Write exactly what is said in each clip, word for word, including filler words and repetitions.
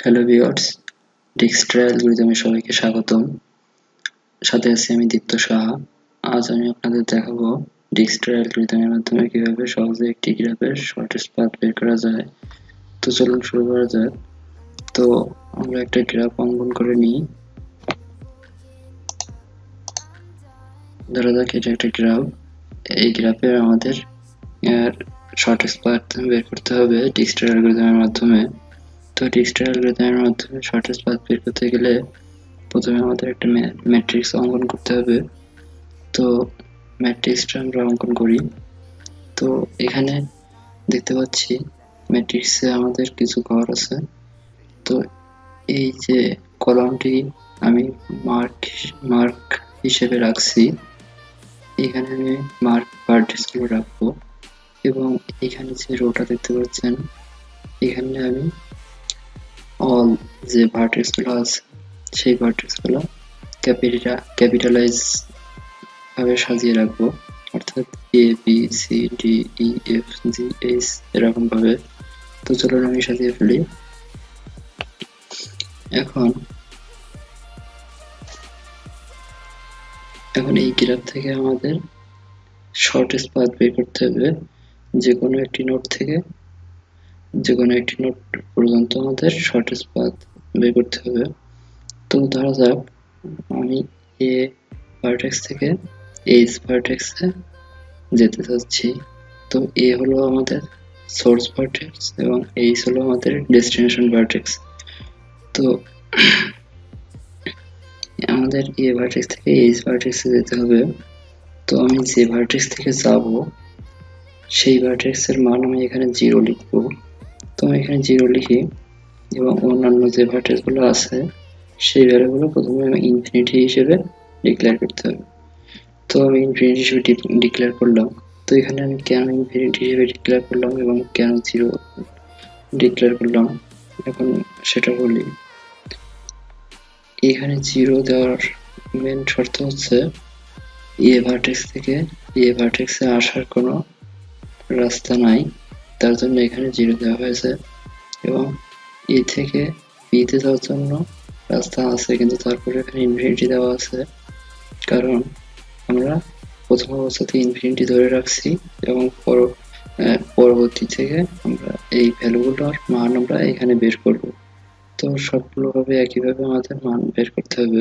Hello viewers, ডিক্সট্রা অ্যালগরিদমে সবাইকে স্বাগতম। সাথে আছি আমি দীপ্ত সাহা। আজ আমি আপনাদের দেখাবো ডিক্সট্রা অ্যালগরিদমের মাধ্যমে কিভাবে সহজে একটি গ্রাফের শর্টেস্ট পাথ বের করা যায়। তো চলুন শুরু করা যাক। তো আমরা একটা গ্রাফ অঙ্কন করে নিই। ধরা যাক এটা একটা গ্রাফ। এই গ্রাফে আমাদের শর্টেস্ট পাথ বের করতে হবে ডিক্সট্রা অ্যালগরিদমের মাধ্যমে। তো ডিক্সট্রা অ্যালগরিদমের মাধ্যমে শর্টেস্ট পাথ বের করতে গেলে প্রথমে আমাদের একটা ম্যাট্রিক্স অঙ্কন করতে হবে। তো ম্যাট্রিক্সটা আমরা অঙ্কন করি। তো এখানে দেখতে পাচ্ছি ম্যাট্রিক্সে আমাদের কিছু ঘর আছে। তো এই যে কলামটি আমি মার্ক মার্ক হিসেবে রাখছি, এখানে আমি মার্ক ভার্টেক্সগুলো রাখবো এবং এখানে যে রোটা দেখতে পাচ্ছেন এখানে আমি অল যে ভার্টেক্সগুলো আছে সেই ভার্টেক্সগুলো ক্যাপিটা ক্যাপিটালাইজ ভাবে সাজিয়ে রাখবো, অর্থাৎ A B C D E F G H এরকম ভাবে। তো চলুন আমি সাজিয়ে ফেলি। এখন এখন এই গ্রাফ থেকে আমাদের শর্টেস্ট পাথ বের করতে হবে। যে কোনো একটি নোড থেকে যে কোনো একটি নোড পর্যন্ত আমাদের শর্টেস্ট পাথ বের করতে হবে। তো ধরা যাক আমি এ ভার্টেক্স থেকে এইচ ভার্টেক্সে যেতে চাচ্ছি। তো এ হলো আমাদের সোর্স ভার্টেক্স এবং এইচ হলো আমাদের ডেস্টিনেশন ভার্টেক্স। তো আমাদের এ ভার্টেক্স থেকে এইচ ভার্টেক্সে যেতে হবে। তো আমি যে ভার্টেক্স থেকে যাব সেই ভার্টেক্সের মান আমি এখানে জিরো লিখবো। তো আমি এখানে জিরো লিখি এবং অন্যান্য যে ভার্টেক্সগুলো আছে সেই ভ্যালুগুলো প্রথমে আমি ইনফিনিটি হিসেবে ডিক্লেয়ার করতে হবে। তো আমি ইনফিনিটি হিসেবে ডিক্লেয়ার করলাম। তো এখানে আমি কেন ইনফিনিটি হিসেবে ডিক্লেয়ার করলাম এবং কেন জিরো ডিক্লেয়ার করলাম এখন সেটা বলি। এখানে জিরো দেওয়ার মেন শর্ত হচ্ছে এ ভার্টেক্স থেকে এ ভার্টেক্সে আসার কোনো রাস্তা নাই, তার জন্য এখানে জিরো দেওয়া হয়েছে। এবং এ থেকে বি তে যাওয়ার জন্য রাস্তা আছে, কিন্তু তারপরে এখানে ইনফিনিটি দেওয়া আছে, কারণ আমরা প্রথম অবস্থাতে ইনফিনিটি ধরে রাখছি এবং পরবর্তী থেকে আমরা এই ভ্যালুগুলোর মান আমরা এখানে বের করব। তো সবগুলো ভাবে একইভাবে আমাদের মান বের করতে হবে।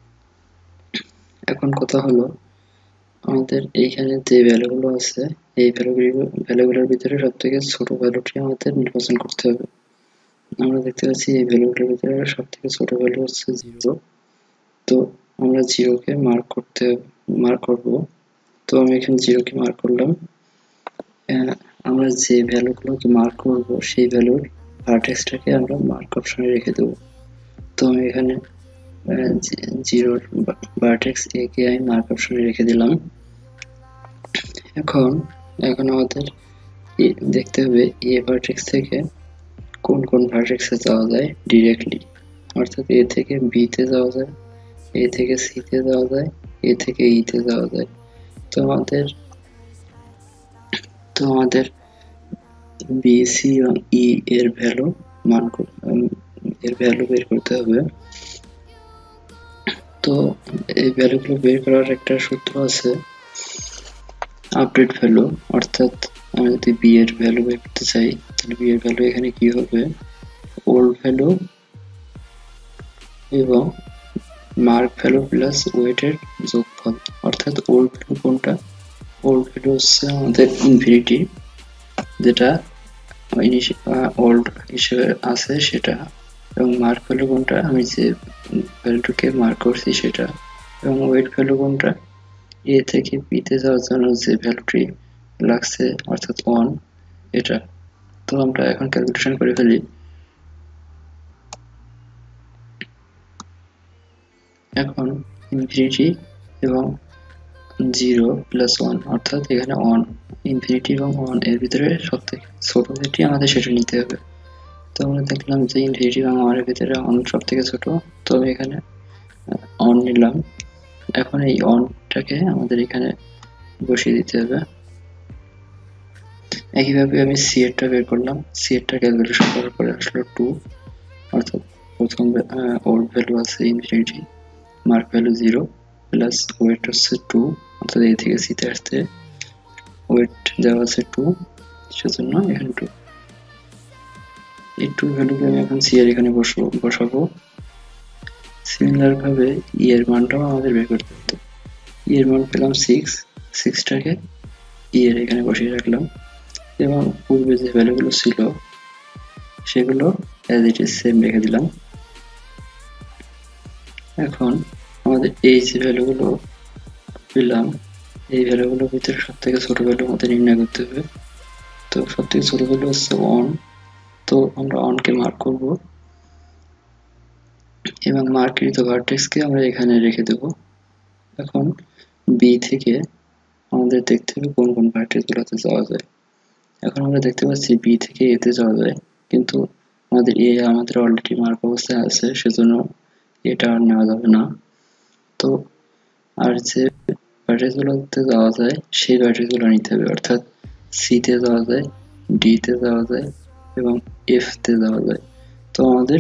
এখন কথা হলো আমাদের এইখানে যে ভ্যালুগুলো আছে এই ভ্যালুগুলো ভ্যালুগুলোর ভিতরে সব থেকে ছোট ভ্যালুটি আমাদের নির্বাচন করতে হবে। আমরা দেখতে পাচ্ছি এই ভ্যালুগুলোর ভিতরে সব থেকে ছোট ভ্যালু হচ্ছে জিরো। তো আমরা জিরোকে মার্ক করতে মার্ক করব। তো আমি এখানে জিরোকে মার্ক করলাম। আমরা যে ভ্যালুগুলোকে মার্ক করব সেই ভ্যালুর ভার্টেক্সটাকে আমরা মার্ক অপশনে রেখে দেব। তো আমি এখানে জিরোর ভার্টেক্স এ কে আমি মার্ক অপশনে রেখে দিলাম। এখন এখন আমাদের দেখতে হবে এ ভার্টেক্স থেকে কোন কোন ভার্টেক্সে যাওয়া যায় ডিরেক্টলি, অর্থাৎ এ থেকে বি তে যাওয়া যায়, এ থেকে সি তে যাওয়া যায়, এ থেকে ই তে যাওয়া যায়। তো আমাদের তো আমাদের বি সি এবং ই এর ভ্যালু মান এর ভ্যালু বের করতে হবে। তো এই ভ্যালুগুলো বের করার একটা সূত্র আছে, আপডেট ভ্যালু। অর্থাৎ আমি যদি বি এর ভ্যালু বের করতে চাই তাহলে বি এর ভ্যালু এখানে কি হবে, ওল্ড ভ্যালু এবং মার্ক ভ্যালু প্লাস ওয়েটের যোগফল। অর্থাৎ ওল্ড ভ্যালু কোনটা, ওল্ড ভ্যালু হচ্ছে আমাদের ইনফিনিটি, যেটা ওল্ড হিসেবে আছে সেটা, এবং মার্ক ভ্যালু কোনটা, আমি যে ভ্যালুটাকে মার্ক করছি সেটা, এবং ওয়েট ভ্যালু কোনটা, এ থেকে বি তে যাওয়ার জন্য যে ভ্যালুটি লাগছে অর্থাৎ ওয়ান, এটা। তো আমরা এখন ক্যালকুলেশন করে ফেলি। এখন ইনফিনিটি এবং জিরো প্লাস ওয়ান, অর্থাৎ এখানে ওয়ান, ইনফিনিটি এবং ওয়ান এর ভিতরে সব থেকে ছোট যেটি আমাদের সেটা নিতে হবে। তো আমরা দেখলাম যে ইনফিনিটি এবং ওয়ান এর ভিতরে ওয়ান সব থেকে ছোট, তো এখানে অন নিলাম। এখন এই অনটাকে আমাদের এখানে বসিয়ে দিতে হবে। একইভাবে আমি সি এরটা বের করলাম। সি এরটা ক্যালকুলেশন করার পরে আসলো টু, অর্থাৎ প্রথম ওল্ড ভ্যালু আছে infinity, mark value zero plus weight হচ্ছে টু, অর্থাৎ এ থেকে সিতে আসতে ওয়েট দেওয়া আছে টু, সেজন্য এখানে টু। এই টু ভ্যালুকে আমি এখন সি এর এখানে বসাবো। সিমিলার ভাবে ই এর মানটাও আমাদের বের করতে হতো। ই এর মান পেলাম সিক্স, সিক্সটাকে ই এর এখানে বসিয়ে রাখলাম এবং পূর্বে যে ভ্যালুগুলো ছিল সেগুলো অ্যাজ ইট ইজ সেম রেখে দিলাম। এখন আমাদের এই যে ভ্যালুগুলো পেলাম, এই ভ্যালুগুলোর ভিতরে সব থেকে ছোট ভ্যালু আমাদের নির্ণয় করতে হবে। তো সব থেকে ছোট ভ্যালু হচ্ছে ওয়ান, তো আমরা ওয়ানকে মার্ক করব এবং মার্ককৃত ভার্টেক্সকে আমরা এখানে রেখে দেব। এখন বি থেকে আমাদের দেখতে হবে কোন কোন ভার্টেক্সগুলোতে যাওয়া যায়। এখন আমরা দেখতে পাচ্ছি বি থেকে এতে যাওয়া যায়, কিন্তু আমাদের এ আমাদের অলরেডি মার্ক অবস্থায় আছে, সেজন্য এটা আর নেওয়া যাবে না। তো আর যে ভার্টেক্সগুলোতে যাওয়া যায় সেই ভার্টেক্সগুলো নিতে হবে, অর্থাৎ সিতে যাওয়া যায়, ডিতে যাওয়া যায় এবং এফ তে যাওয়া যায়। তো আমাদের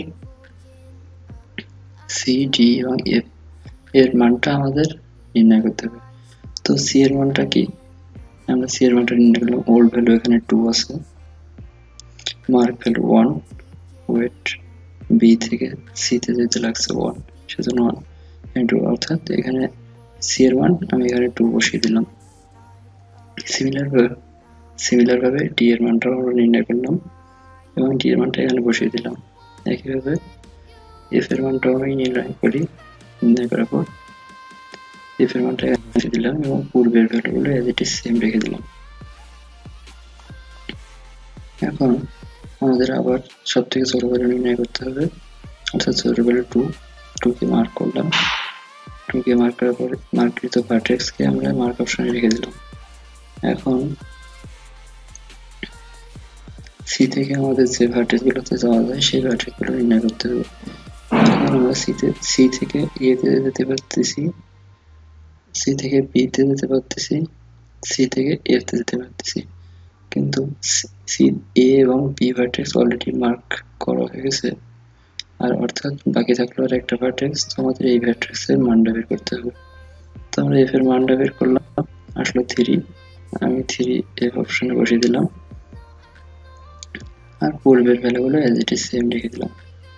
সি, ডি এবং এফ এর মানটা আমাদের নির্ণয় করতে হবে। তো সি এর মানটা কি, আমরা সি এর মানটা নির্ণয় করলাম। ওল্ড ভ্যালু এখানে টু আছে, mark value one, weight B থেকে সিতে যেতে লাগছে ওয়ান, সেজন্য ওয়ান টু, অর্থাৎ এখানে সি এর মান আমি এখানে টু বসিয়ে দিলাম। সিমিলার ভাবে সিমিলার ভাবে ডি এর মানটাও আমরা নির্ণয় করলাম এবং ডি এর মানটা এখানে বসিয়ে দিলাম। একইভাবে এফ এর মানটাও আমি নির্ণয় করি, নির্ণয় করার পর এফ এর মানটা এখানে বসিয়ে দিলাম এবং পূর্বের ভ্যালুগুলো এজ ইট ইজ সেম রেখে দিলাম। এখন আমাদের আবার সব থেকে ছোট ভ্যালু নির্ণয় করতে হবে, অর্থাৎ ছোট ভ্যালু টু, টু কে মার্ক করলাম। টু কে মার্ক করার পর মার্ককৃত ভার্টেক্সকে আমরা মার্ক অপশনে রেখে দিলাম। এখন সি থেকে আমাদের যে ভার্টেক্সগুলোতে যাওয়া যায় সেই ভার্টেক্সগুলো নির্ণয় করতে হবে। এখন আমরা সিতে সি থেকে এতে যেতে পারতেছি, সি থেকে বিতে যেতে পারতেছি, সি থেকে এফ তে যেতে পারতেছি, কিন্তু সি এ এবং বি ভার্টেক্স অলরেডি মার্ক করা হয়ে গেছে, আর অর্থাৎ বাকি থাকলো আর একটা ভার্টেক্স। তো আমাদের এই ভার্টেক্সের মানটা বের করতে হবে। তো আমরা এফ এর মানটা বের করলাম, আসলো থ্রি, আমি থ্রি এফ অপশনে বসিয়ে দিলাম আর পূর্বের ভ্যালুগুলো এজ ইট ইজ সেম রেখে দিলাম।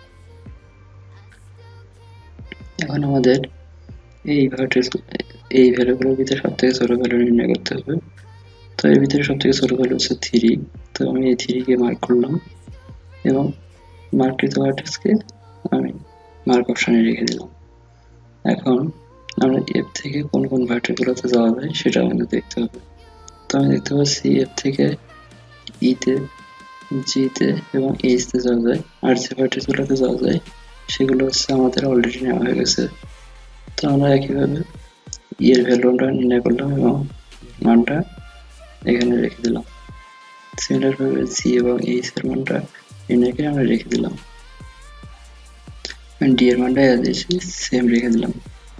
এখন আমাদের এই ভার্টেক্স এই ভ্যালুগুলোর ভিতরে সব থেকে ছোট ভ্যালু নির্ণয় করতে হবে। তো এর ভিতরে সব থেকে ছোট ভ্যালু হচ্ছে থ্রি, তো আমি এই থ্রি কে মার্ক করলাম এবং মার্ককৃত ভার্টেক্সকে আমি মার্ক অপশনে রেখে দিলাম। এখন আমরা এফ থেকে কোন কোন ভার্টেক্সগুলোতে যাওয়া যায় সেটা আমাদের দেখতে হবে। তো আমি দেখতে পাচ্ছি এফ থেকে ইতে, জিতে এবং এইচতে যাওয়া যায়, আর যে ভার্টেক্সগুলোতে যাওয়া যায় সেগুলো হচ্ছে আমাদের অলরেডি নেওয়া হয়ে গেছে। তো আমরা একইভাবে ই এর ভ্যালুটা নির্ণয় করলাম এবং মানটা এখানে রেখে দিলাম। সিমিলার ভাবে জি এবং এইচ এর মানটা নির্ণয় করে আমরা রেখে দিলাম, ডি এর মানটা সেম রেখে দিলাম।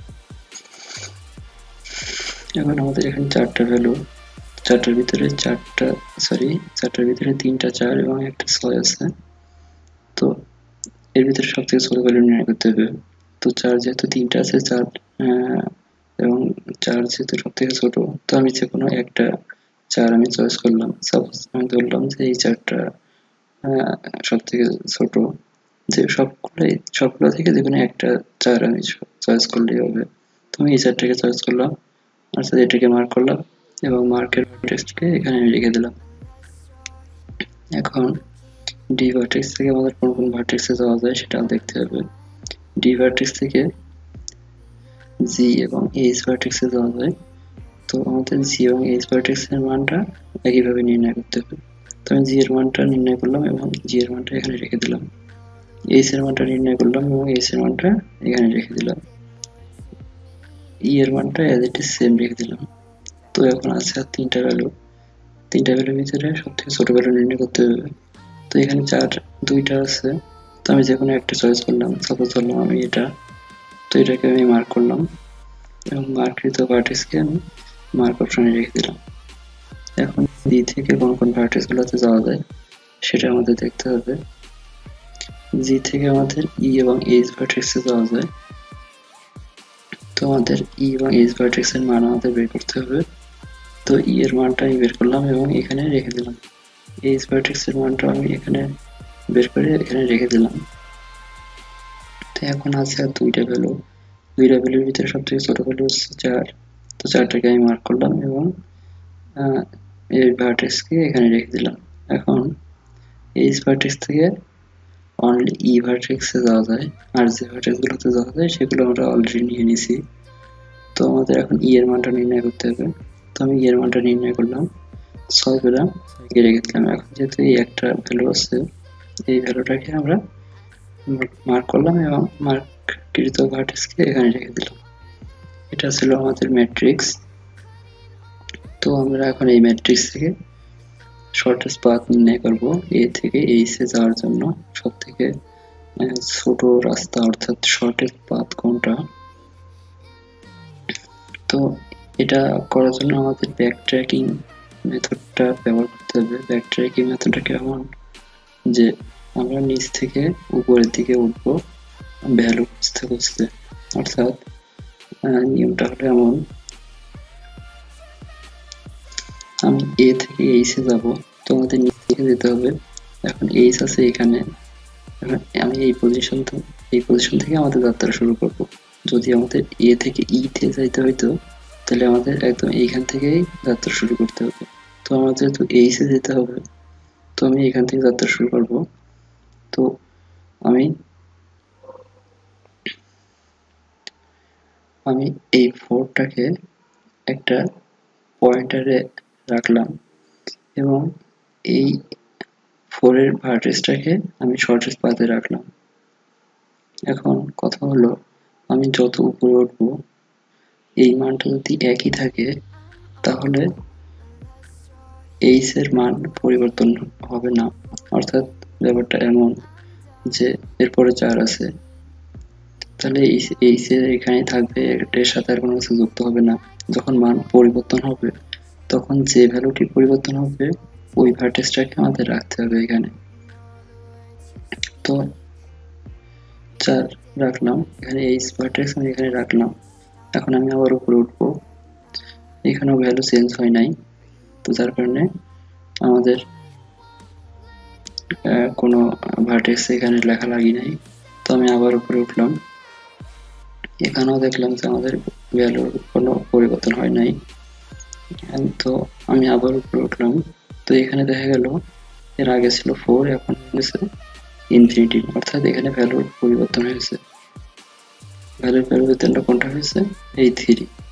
এখন আমাদের এখানে চারটা ভ্যালু, চারটার ভিতরে চারটা সরি চারটার ভিতরে তিনটা চার এবং একটা ছয় আছে। তো এর ভিতরে সব থেকে ছোট ভ্যালু নির্ণয় করতে হবে। তো চার যেহেতু তিনটা আছে, চার এবং চার যেহেতু সব থেকে ছোট, তো আমি যে কোনো একটা চার আমি চয়েস করলাম। সাপোজ আমি ধরলাম যে এই চারটা সব থেকে ছোট, যে সবগুলোই সবগুলো থেকে যে কোনো একটা চার আমি চয়েস করলেই হবে। তো আমি এই চারটাকে চয়েস করলাম, অর্থাৎ এটাকে মার্ক করলাম এবং মার্কের ভার্টেক্সকে এখানে আমি রেখে দিলাম। এখন ডি ভার্টেক্স থেকে আমাদের কোন কোন ভার্টেক্সে যাওয়া যায় সেটা দেখতে হবে। ডি ভার্টেক্স থেকে জি এবং এইচ ভার্টেক্সে যাওয়া যায়। তো আমাদের জি এবং এইচ ভার্টেক্সের মানটা একইভাবে নির্ণয় করতে হবে। তো আমি জি এর মানটা নির্ণয় করলাম এবং জি এর মানটা এখানে রেখে দিলাম। এইচ এর মানটা নির্ণয় করলাম এবং এইচ এর মানটা এখানে রেখে দিলাম। ই এর মানটা অ্যাজ ইট ইজ সেম রেখে দিলাম। তো এখন আছে আর তিনটা ভ্যালু, তিনটা ভ্যালুর ভিতরে সব থেকে ছোট ভ্যালু নির্ণয় করতে হবে। তো এখানে চার দুইটা আছে, তো আমি যে কোনো একটা চয়েস করলাম। সাপোজ ধরলাম আমি এটা, তো এটাকে আমি মার্ক করলাম এবং মার্ককৃত ভার্টেক্সকে আমি মার্ক অপশনে রেখে দিলাম। এখন বি থেকে কোন কোন ভার্টেক্সগুলোতে যাওয়া যায় সেটা আমাদের দেখতে হবে। জি থেকে আমাদের ই এবং এইচ ভার্টেক্সে যাওয়া যায়। তো আমাদের ই এবং এইচ ভার্টেক্সের মান আমাদের বের করতে হবে। তো ই এর মানটা আমি বের করলাম এবং এখানে রেখে দিলাম। এইচ ভার্টেক্সের মানটা আমি এখানে বের করে এখানে রেখে দিলাম। তো এখন আছে আর দুইটা ভ্যালু, দুইটা ভ্যালুর ভিতরে সব থেকে ছোট ভ্যালু হচ্ছে চার। তো চারটাকে আমি মার্ক করলাম এবং এই ভার্টেক্সকে এখানে রেখে দিলাম। এখন এইচ ভার্টেক্স থেকে অনলি ই ভার্টেক্সে যাওয়া যায়, আর যে ভার্টেক্সগুলোতে যাওয়া যায় সেগুলো আমরা অলরেডি নিয়ে নিছি। তো আমাদের এখন ই এর মানটা নির্ণয় করতে হবে। তো আমি ই এর মানটা নির্ণয় করলাম, ছয় পেলাম, ছয়কে রেখে দিলাম। এখন যেহেতু এই একটা ভ্যালু আছে, এই ভ্যালুটাকে আমরা মার্ক করলাম এবং মার্ককৃত ভার্টেক্সকে এখানে রেখে দিলাম। এটা ছিল আমাদের ম্যাট্রিক্স। তো আমরা এখন এই ম্যাট্রিক্স থেকে শর্টেস্ট পাথ নির্ণয় করব এ থেকে এইচ এ যাওয়ার জন্য। সব থেকে ছোট রাস্তা অর্থাৎ শর্টেস্ট পাথ কোনটা। তো এটা করার জন্য আমাদের ব্যাক ট্র্যাকিং মেথডটা ব্যবহার করতে হবে। ব্যাক ট্র্যাকিং মেথডটা কেমন, যে আমরা নিচ থেকে উপরের দিকে উঠবো ভ্যালু খুঁজতে খুঁজতে। অর্থাৎ নিয়মটা হলো এমন, আমি এ থেকে এইচ এ যাব, তো আমাদের নিচ থেকে যেতে হবে। এখন এইচ আছে এখানে, আমি এই পজিশন তো এই পজিশন থেকে আমাদের যাত্রা শুরু করব। যদি আমাদের এ থেকে ই তে যাইতে হইতো তাহলে আমাদের একদম এইখান থেকেই যাত্রা শুরু করতে হবে। তো আমাদের যেহেতু এইচ এ যেতে হবে, তো আমি এখান থেকে যাত্রা শুরু করব। তো আমি আমি এই ফোরটাকে একটা পয়েন্টারে রাখলাম এবং এই ফোরের ভার্টেক্সটাকে আমি শর্টেস্ট পাথে রাখলাম। এখন কথা হলো, আমি যত উপরে উঠবো এই মানটা যদি একই থাকে তাহলে এইচ এর মান পরিবর্তন হবে না। অর্থাৎ ব্যাপারটা এমন যে এরপরে চার আছে, তাহলে এইচ এর এখানেই থাকবে, এর সাথে আর কোনো কিছু যুক্ত হবে না। যখন মান পরিবর্তন হবে তখন যে ভ্যালুটি পরিবর্তন হবে ওই ভার্টেক্সটাকে আমাদের রাখতে হবে এখানে। তো চার রাখলাম, এখানে এইচ ভার্টেক্স আমি এখানে রাখলাম। এখন আমি আবার উপরে উঠবো, এখানেও ভ্যালু চেঞ্জ হয় নাই, তো যার কারণে আমাদের কোনো ভার্টেক্স এখানে লেখা লাগি নাই। তো আমি আবার উপরে উঠলাম, এখানেও দেখলাম যে আমাদের ভ্যালুর কোনো পরিবর্তন হয় নাই। তো আমি আবার উপরে উঠলাম, তো এখানে দেখা গেল এর আগে ছিল ফোর, এখন হয়েছে ইনফিনিটি, অর্থাৎ এখানে ভ্যালুর পরিবর্তন হয়েছে। ভ্যালুর পরিবর্তনটা কোনটা হয়েছে, এই থ্রি।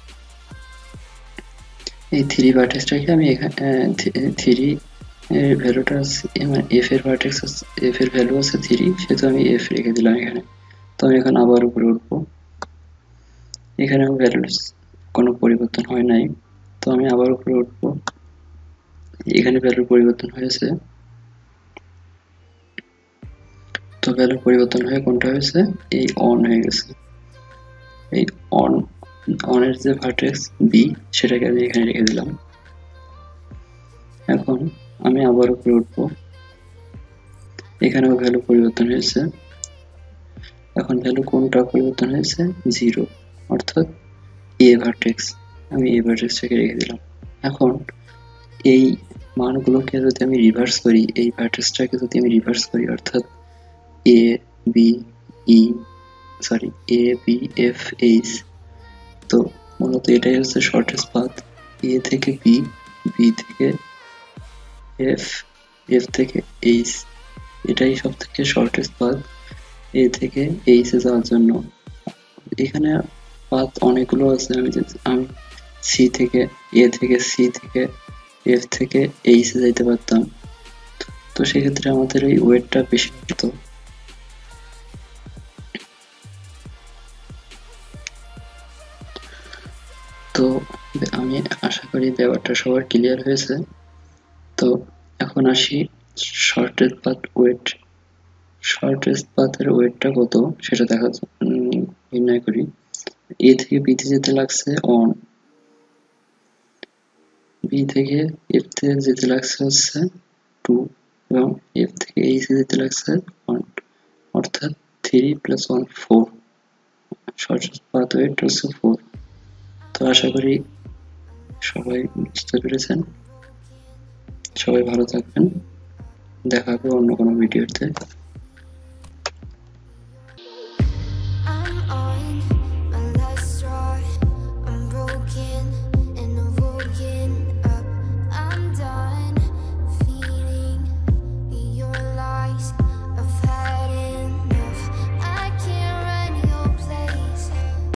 এই থ্রি ভার্টেক্সটাকে আমি এখানে থ্রি ভ্যালুটা মানে এফ এর ভার্টেক্স এফ এর ভ্যালু আছে থ্রি, সেহেতু আমি এফ রেখে দিলাম এখানে। তো আমি এখন আবার উপরে উঠবো, এখানেও ভ্যালুর কোনো পরিবর্তন হয় নাই। তো আমি আবার উপরে উঠবো, এখানে ভ্যালুর পরিবর্তন হয়েছে। তো ভ্যালু পরিবর্তন হয়ে কোনটা হয়েছে, এই অন হয়ে গেছে। এই অন অনের যে ভার্টেক্স বি সেটাকে আমি এখানে রেখে দিলাম। এখন আমি আবার উপরে উঠবো, এখানেও ভ্যালু পরিবর্তন হয়েছে। এখন ভ্যালু কোনটা পরিবর্তন হয়েছে, জিরো, অর্থাৎ এ ভার্টেক্স, আমি এ ভার্টেক্সটাকে রেখে দিলাম। এখন এই মানগুলোকে যদি আমি রিভার্স করি, এই ভার্টেক্সটাকে যদি আমি রিভার্স করি, অর্থাৎ A B E sorry A B F H, তো মূলত এটাই হচ্ছে শর্টেস্ট পাথ। এ থেকে বি, বি থেকে এফ, এফ থেকে এইচ, এটাই সব থেকে শর্টেস্ট পাথ এ থেকে এইচ এ যাওয়ার জন্য। এখানে পাথ অনেকগুলো আছে, আমি আমি সি থেকে এ থেকে সি থেকে এফ থেকে এইচ এ যাইতে পারতাম, তো সেক্ষেত্রে আমাদের এই ওয়েটটা বেশি হতো। তো আমি আশা করি ব্যাপারটা সবার ক্লিয়ার হয়েছে। তো এখন আসি শর্টেস্ট পাথ ওয়েট। শর্টেস্ট পাথের ওয়েটটা কত সেটা দেখা নির্ণয় করি। এ থেকে বি তে যেতে লাগছে অন, বি থেকে এফ তে যেতে লাগছে হচ্ছে টু, এবং এফ থেকে এইচ এ যেতে লাগছে ওয়ান, অর্থাৎ three plus one four, shortest pathway to four. তো আশা করি সবাই বুঝতে পেরেছেন। সবাই ভালো থাকবেন, দেখা হবে অন্য কোনো ভিডিওতে।